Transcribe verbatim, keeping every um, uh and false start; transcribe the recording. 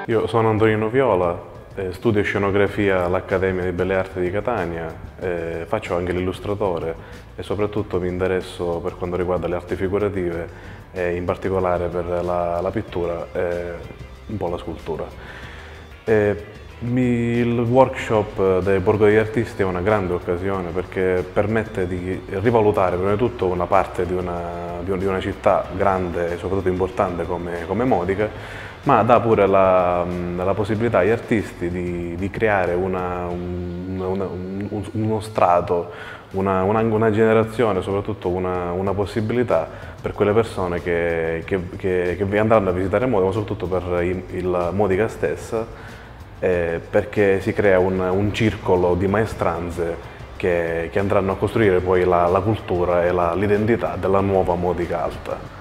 Io sono Antonino Viola, eh, studio scenografia all'Accademia di Belle Arti di Catania, eh, faccio anche l'illustratore e soprattutto mi interesso per quanto riguarda le arti figurative e in particolare per la, la pittura e un po' la scultura. E mi- il workshop dei Borgo degli Artisti è una grande occasione perché permette di rivalutare prima di tutto una parte di una, di un- di una città grande e soprattutto importante come, come Modica, ma dà pure la, la possibilità agli artisti di, di creare una- un- una- un- uno strato, una, una- una generazione, soprattutto una, una possibilità per quelle persone che, che, che, che andranno a visitare Modica, ma soprattutto per il, il Modica stessa, eh, perché si crea un, un circolo di maestranze che, che andranno a costruire poi la, la cultura e la- l'identità della nuova Modica Alta.